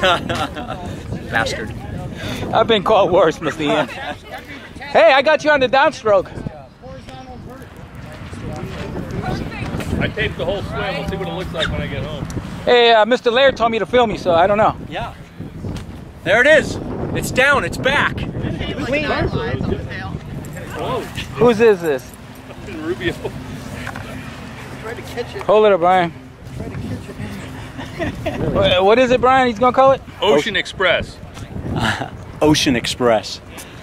Bastard. I've been called worse, Mr. Ian. Hey, I got you on the downstroke. I taped the whole swim. We'll see what it looks like when I get home. Hey, Mr. Laird told me to film you, so I don't know. Yeah. There it is. It's down. It's back. Whose is this? Rubio. Hold it up, Brian. What is it, Brian? He's gonna call it? Ocean Express. Ocean Express.